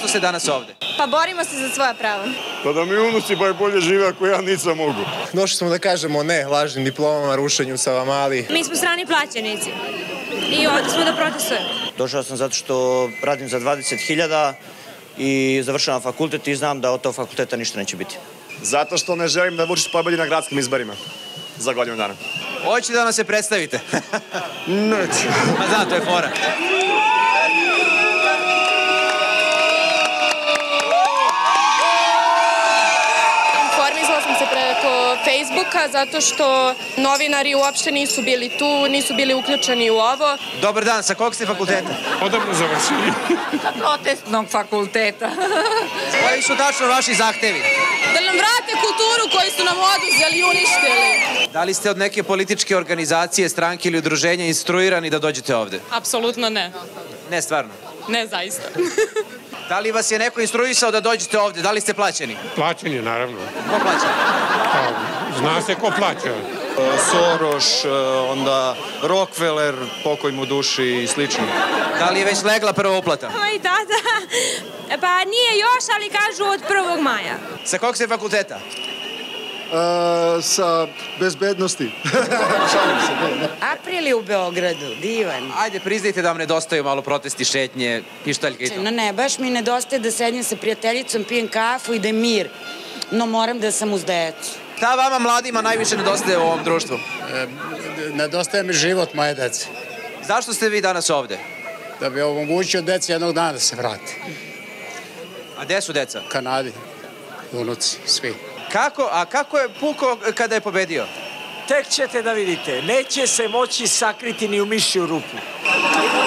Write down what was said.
Zašto ste danas ovde? Pa borimo se za svoja prava. Pa da mi unuci bolje žive ako ja nisam mogu. Došli smo da kažemo ne lažnim diplomama, rušenju Savamali. Mi smo strani plaćenici i ovde smo da protestujemo. Došao sam zato što radim za 20.000 i završavam fakultet i znam da od tog fakulteta ništa neće biti. Zato što ne želim da Vučić pobedi na gradskim izborima za godinu dana. Hoćete da nam se predstavite? Neću. Ma znam, to je fora. Informisala sam se preko Facebooka zato što novinari uopšte nisu bili tu, nisu bili uključeni u ovo. Dobar dan, sa kog ste fakulteta? Odavno završili. Sa protestnog fakulteta. Koji su tačno vaši zahtevi? Da nam vrate kulturu koju su nam oduzeli i uništili. Da li ste od neke političke organizacije, stranke ili udruženja instruirani da dođete ovde? Apsolutno ne. Ne, stvarno. Ne, zaista. Da li vas je neko instruisao da dođete ovde? Da li ste plaćeni? Plaćen je, naravno. Ko plaća? Zna se ko plaća. Soroš, onda Rockefeller, pokoj mu duši i slično. Da li je već legla prva uplata? Moj tata, pa nije još, ali kažu od 1. maja. Sa kog ste fakulteta? Sa bezbednosti. April je u Beogradu, divan. Ajde, priznajte da vam nedostaju malo protesti, šetnje, pištaljke i to. No ne, baš mi nedostaje da sedim sa prijateljicom, pijem kafu i da je mir. No moram da sam uz decu. Šta vama mladima najviše nedostaje u ovom društvu? Nedostaje mi život moje dece. Zašto ste vi danas ovde? Da bi omogućio deci jednog dana da se vrati. A gde su deca? Kanadi, unuci, svi. Kako je puko kada je pobedio? Tek ćete da vidite. Neće se moći sakriti ni u mišju rupu.